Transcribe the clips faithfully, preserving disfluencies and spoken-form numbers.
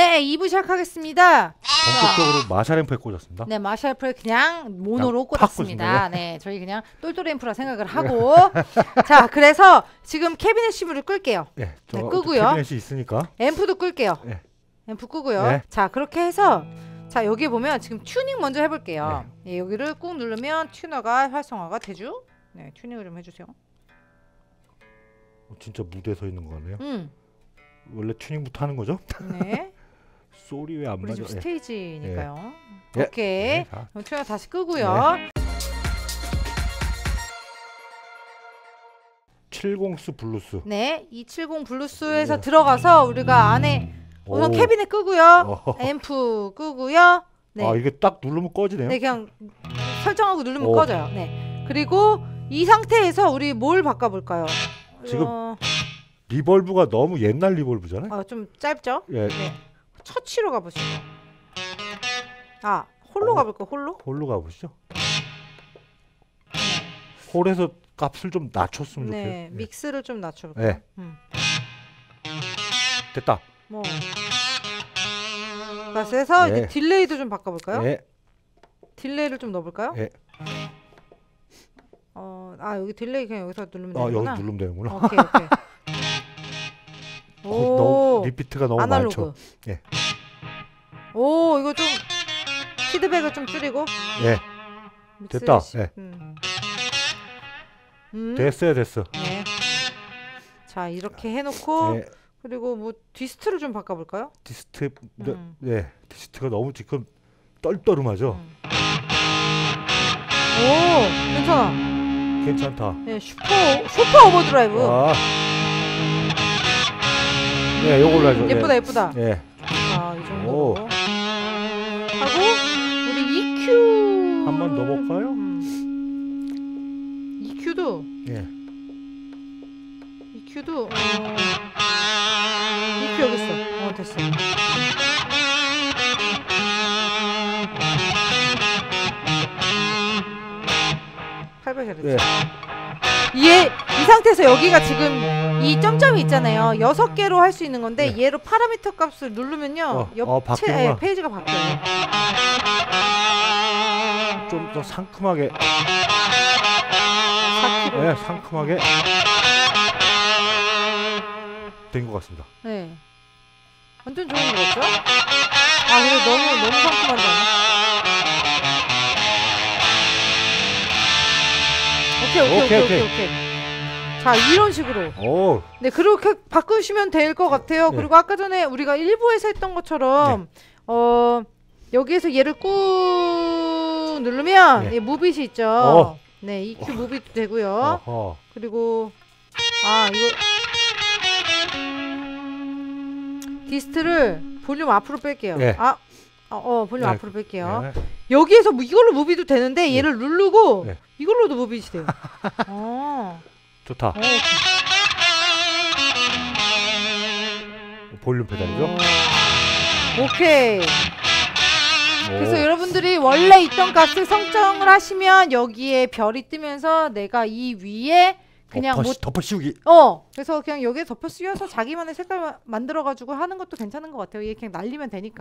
네, 이 부 시작하겠습니다. 본격적으로 마샬 앰프에 꽂았습니다. 네, 마샬 앰프를 그냥 모노로 그냥 팍 꽂았습니다. 네, 저희 그냥 똘똘 앰프라 생각을 하고. 자, 그래서 지금 캐비넷 시브를 끌게요. 네, 네, 끄고요. 캐비넷이 있으니까. 앰프도 끌게요. 네. 앰프 끄고요. 네. 자, 그렇게 해서 자, 여기 보면 지금 튜닝 먼저 해볼게요. 네. 네, 여기를 꾹 누르면 튜너가 활성화가 되죠. 네, 튜닝을 좀 해주세요. 어, 진짜 무대에 서 있는 거 같네요. 음. 원래 튜닝부터 하는 거죠? 네. 소리 왜 안 우리 맞아? 지금 스테이지니까요. 네. 오케이. 네, 자. 그럼 튜너 다시 끄고요. 네. 칠십 수 블루스. 네, 이백칠십 블루스에서 네. 들어가서 우리가 안에 우선 오. 캐비넷 끄고요. 어허. 앰프 끄고요. 네. 아, 이게 딱 누르면 꺼지네요. 네, 그냥 설정하고 누르면 오. 꺼져요. 네. 그리고 이 상태에서 우리 뭘 바꿔볼까요? 지금 어... 리벌브가 너무 옛날 리벌브잖아요. 아, 좀 짧죠? 예. 네. 처치로 가보시죠. 아, 홀로 어. 가볼까? 홀로? 홀로 가보시죠. 홀에서 값을 좀 낮췄으면 네, 좋겠어요. 네, 믹스를 좀 낮춰볼까요? 네. 음. 됐다. 뭐. 그래서 네. 이제 딜레이도 좀 바꿔볼까요? 네. 딜레이를 좀 넣어볼까요? 네. 어, 아, 여기 딜레이 그냥 여기서 누르면 아, 되는구나. 여기 누르면 되는구나. 오케이, 오케이. 어, 오, 너무, 리피트가 너무 아날로그. 많죠. 예. 오, 이거 좀 피드백을 좀 줄이고. 예. 됐다. 시... 예. 음. 음. 됐어요, 됐어. 네. 자, 이렇게 해놓고 네. 그리고 뭐 디스트를 좀 바꿔볼까요? 디스트, 음. 네, 디스트가 너무 지금 떨떠름하죠. 음. 오, 괜찮아. 괜찮다. 네, 슈퍼 슈퍼 오버드라이브. 아. 네, 요걸로 하죠. 예쁘다, 예. 예쁘다. 예. 자, 이 정도. 하고 우리 이큐 한 번 넣어볼까요? 음. 이큐도. 예. 이큐도. 어... 이큐 여기 있어. 어, 됐어. 팔백 헤르츠. 예. 얘, 이 상태에서 여기가 지금 이 점점이 있잖아요. 여섯 개로 할 수 있는 건데 네. 얘로 파라미터 값을 누르면요. 어, 옆 어, 채, 예, 페이지가 바뀌어요. 좀 더 상큼하게. 사 킬로그램. 네, 상큼하게 된 것 같습니다. 네. 완전 좋은 거 같죠? 아, 근데 너무 너무 상큼한데. 오케이 오케이 오케이 오케이, 오케이, 오케이. 자, 이런 식으로. 오. 네, 그렇게 바꾸시면 될 것 같아요. 네. 그리고 아까 전에 우리가 일부에서 했던 것처럼 네. 어 여기에서 얘를 꾹 누르면 네. 이 무빗이 있죠. 어. 네, 이큐 어. 무빗도 되고요. 어허. 그리고 아, 이거 디스트를 볼륨 앞으로 뺄게요. 네. 아, 어, 어 볼륨 네. 앞으로 뺄게요. 네. 여기에서 뭐 이걸로 무비도 되는데 네. 얘를 누르고 네. 이걸로도 무빗이 돼요. 어. 좋다. 어, 볼륨 페달이죠? 오. 오케이. 오. 그래서 여러분들이 원래 있던 값을 설정을 하시면 여기에 별이 뜨면서 내가 이 위에 그냥 덮어, 뭐 덮어 씌우기. 어, 그래서 그냥 여기에 덮어 씌워서 자기만의 색깔 만들어 가지고 하는 것도 괜찮은 것 같아요. 얘 그냥 날리면 되니까.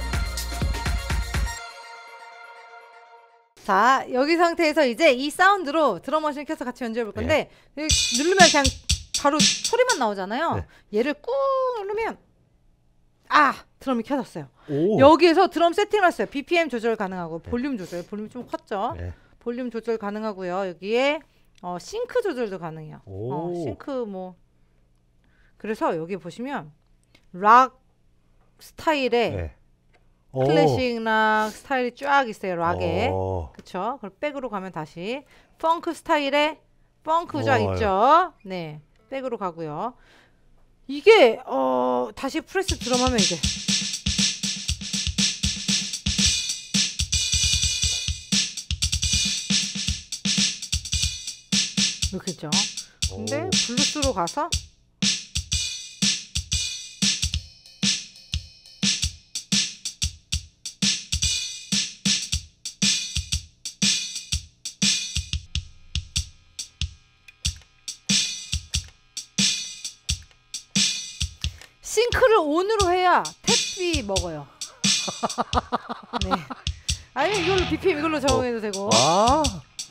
자, 여기 상태에서 이제 이 사운드로 드럼머신 켜서 같이 연주해 볼 건데 네. 누르면 그냥 바로 소리만 나오잖아요. 네. 얘를 꾹 누르면 아, 드럼이 켜졌어요. 오. 여기에서 드럼 세팅을 했어요. 비피엠 조절 가능하고 네. 볼륨 조절. 볼륨이 좀 컸죠? 네. 볼륨 조절 가능하고요. 여기에 어, 싱크 조절도 가능해요. 어, 싱크 뭐 그래서 여기 보시면 락 스타일의 네. 클래식 락 스타일이 쫙 있어요. 락에. 오. 그쵸? 그걸 백으로 가면 다시 펑크 스타일의 펑크 쫙 있죠? 네, 백으로 가고요. 이게 어 다시 프레스 드럼 하면 이게 이렇게 있죠. 근데 오. 블루스로 가서 싱크를 온으로 해야 탭 값이 먹어요. 네. 아니 이걸로 비피엠 이걸로 적용해도 어. 되고. 아,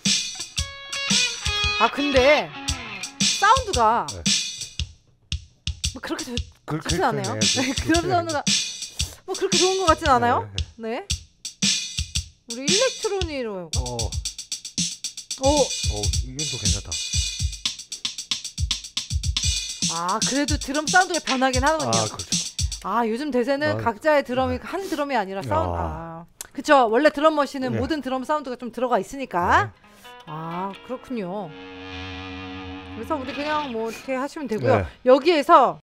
아 근데 사운드가 네. 뭐 그렇게 좋, 그, 좋진 않아요. 네, 네, 그- 그런 그- 사운드가 뭐 그렇게 좋은 것 같진 않아요. 네. 네. 우리 일렉트로닉으로 해볼까? 어, 오. 어, 이건 또 괜찮다. 아 그래도 드럼 사운드가 변하긴 하는군요. 아, 그렇죠. 아 요즘 대세는 아, 각자의 드럼이 한 드럼이 아니라 사운드. 야. 아 그쵸. 원래 드럼 머신은 네. 모든 드럼 사운드가 좀 들어가 있으니까. 네. 아 그렇군요. 그래서 우리 그냥 뭐 이렇게 하시면 되고요. 네. 여기에서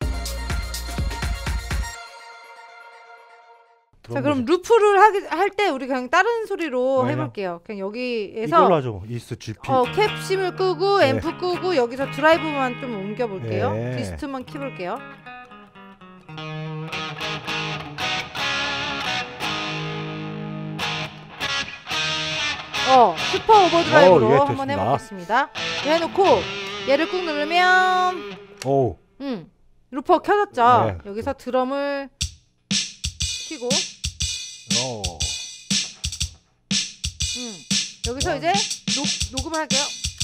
자 그럼 루프를 할 때 우리 그냥 다른 소리로 네. 해볼게요. 그냥 여기에서 이걸로 하죠. 이스 지피. 어 캡심을 끄고 네. 앰프 끄고 여기서 드라이브만 좀 옮겨볼게요. 네. 디스트만 켜볼게요. 어 슈퍼 오버드라이브로 어, 예, 한번 됐습니다. 해보겠습니다. 해놓고 얘를 꾹 누르면 오, 음 루퍼 켜졌죠. 네. 여기서 드럼을 켜고 어, 음 여기서 이제 녹, 녹음을 할게요.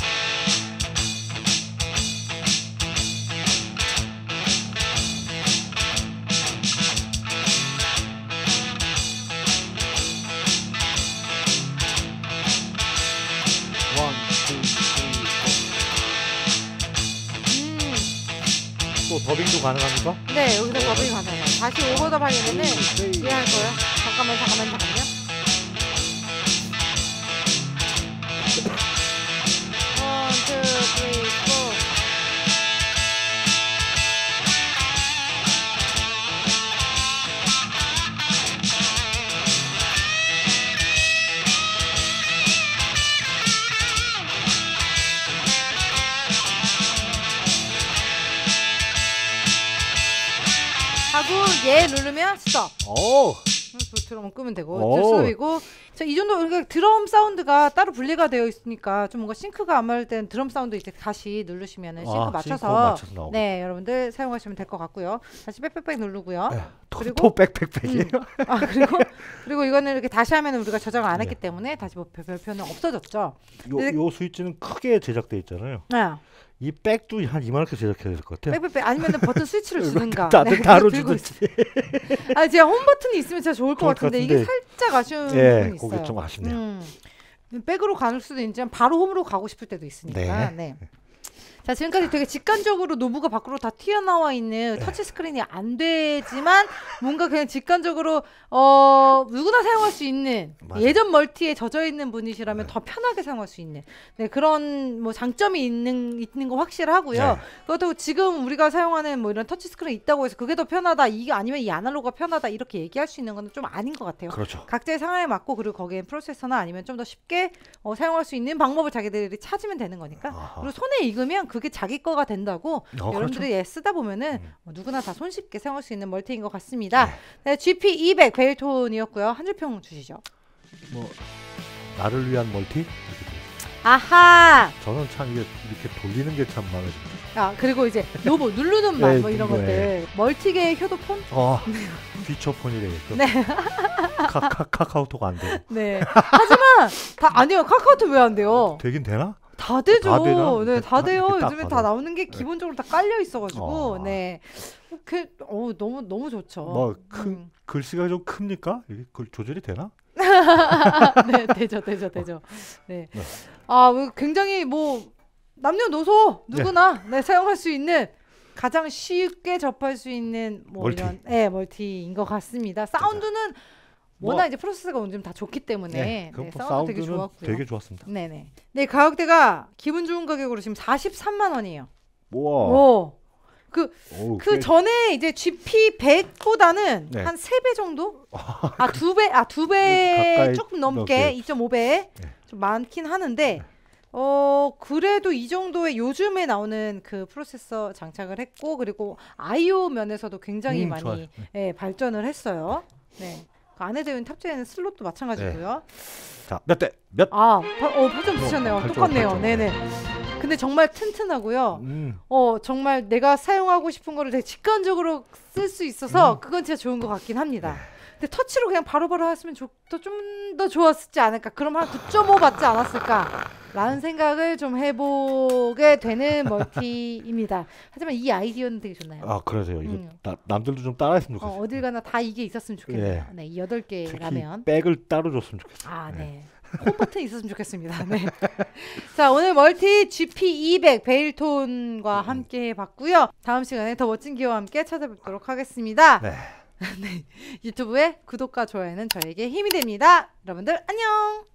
원, 투, 쓰리, 음 포. 또 더빙도 가능합니까? 네 여기서 더빙이 가능해요. 다시 오버더 하려면은 네. 이해할 거예요. 잠깐만 잠깐만 잠깐만요. 원, 투, 쓰리, 포. 하고 얘 누르면 스톱. 오, 드럼 끄면 되고 오. 스톱이고. 자, 이 정도 그러니까 드럼 사운드가 따로 분리가 되어 있으니까 좀 뭔가 싱크가 안 맞을 땐 드럼 사운드 이제 다시 누르시면은 싱크 아, 맞춰서 싱크 맞춰서 나오고. 네 여러분들 사용하시면 될 것 같고요. 다시 빽빽빽 누르고요. 네. 또, 그리고- 또 백백백이에요. 음. 아 그리고 그리고 이거는 이렇게 다시 하면 우리가 저장을 안 했기 때문에 다시 뭐 별- 별표는 없어졌죠. 요, 근데- 요 스위치는 크게 제작돼 있잖아요. 네. 이 백도 한 이만하게 제작해야 될 것 같아요. 빽빽빽 아니면은 버튼 스위치를 주든가. 다- 네, 다로 들고 주든지. 있- 아 제가 홈 버튼이 있으면 진짜 좋을 것 좋을 것 같은데 이게 같은데. 살짝 아쉬운 예, 부분이 있어요. 그게 좀 아쉽네요. 음. 백으로 가는 수도 있지만 바로 홈으로 가고 싶을 때도 있으니까. 네. 네. 자 지금까지 되게 직관적으로 노브가 밖으로 다 튀어나와 있는 터치 스크린이 안 되지만 뭔가 그냥 직관적으로 어 누구나 사용할 수 있는 맞아요. 예전 멀티에 젖어 있는 분이시라면 더 편하게 사용할 수 있는 네, 그런 뭐 장점이 있는 있는 거 확실하고요. 네. 그렇다고 지금 우리가 사용하는 뭐 이런 터치 스크린 있다고 해서 그게 더 편하다 이게 아니면 이 아날로그가 편하다 이렇게 얘기할 수 있는 건 좀 아닌 것 같아요. 그렇죠. 각자의 상황에 맞고 그리고 거기에 프로세서나 아니면 좀 더 쉽게 어, 사용할 수 있는 방법을 자기들이 찾으면 되는 거니까. 아하. 그리고 손에 익으면 그게 자기 거가 된다고 어, 여러분들이 그렇죠. 예, 쓰다 보면은 음. 어, 누구나 다 손쉽게 사용할 수 있는 멀티인 것 같습니다. 네. 네, 지피 이백 베일톤이었고요. 한 줄평 주시죠. 뭐 나를 위한 멀티 이렇게 돼 있어요. 아하. 저는 참 이게 이렇게 돌리는 게 참 마음에 듭니다. 아 그리고 이제 로보 누르는 맛 네, 뭐 이런 네. 것들 멀티계 효도폰. 어, 피처폰이래겠죠. 네. 카, 카, 카카오톡 안 되고. 네. 하지만 다 아니요 카카오톡 왜 안 돼요? 되긴 되나? 다 되죠. 다 되나? 네, 다 다 돼요. 이렇게 딱 요즘에 봐도. 다 나오는 게 기본적으로 다 깔려 있어가지고, 어. 네, 그, 어, 너무 너무 좋죠. 뭐 큰 음. 글씨가 좀 큽니까? 이게 글 조절이 되나? 네, 되죠, 되죠, 되죠. 네, 네. 아, 뭐 굉장히 뭐 남녀노소 누구나 네, 사용할 수 있는 가장 쉽게 접할 수 있는 뭐 멀티. 이런, 네, 멀티인 것 같습니다. 사운드는 뭐- 워낙 이제 프로세서가 요즘 다 좋기 때문에 네, 네, 그 사운드 되게 사운드는 좋았고요. 되게 좋았습니다. 네네. 네 가격대가 기분 좋은 가격으로 지금 사십삼만 원이에요. 우와. 오. 그, 오, 그 꽤- 전에 이제 지피 백보다는 네. 한 세 배 정도? 아, 두 배, 아, 두 배 가까이 조금 넘게, 넘게. 이점오 배 네. 좀 많긴 하는데, 어, 그래도 이 정도의 요즘에 나오는 그 프로세서 장착을 했고, 그리고 아이오 면에서도 굉장히 음, 많이 좋아요. 예, 발전을 했어요. 네. 그 안에 되는 탑재되는 슬롯도 마찬가지고요. 자, 몇 대? 몇? 아, 바, 어, 팔 점 어, 쓰셨네요. 팔 점, 똑같네요. 팔 점. 네네. 근데 정말 튼튼하고요. 음. 어 정말 내가 사용하고 싶은 거를 되게 직관적으로 쓸 수 있어서 음. 그건 진짜 좋은 것 같긴 합니다. 근데 터치로 그냥 바로바로 했으면 좀 더 좋았지 않을까? 그럼 한 구 점 오 받지 않았을까? 라는 생각을 좀 해보게 되는 멀티입니다. 하지만 이 아이디어는 되게 좋나요? 아 그러세요. 이거 음. 나, 남들도 좀 따라했으면 어, 좋겠어요. 어딜 가나 다 이게 있었으면 좋겠네요. 예. 네, 이 여덟 개 특히 라면. 백을 따로 줬으면 좋겠어요. 아, 네. 홈 버튼 있었으면 좋겠습니다. 네. 자, 오늘 멀티 지피 이백 베일톤과 함께 해봤고요. 다음 시간에 더 멋진 기어와 함께 찾아뵙도록 하겠습니다. 네. 네. 유튜브에 구독과 좋아요는 저에게 힘이 됩니다. 여러분들 안녕.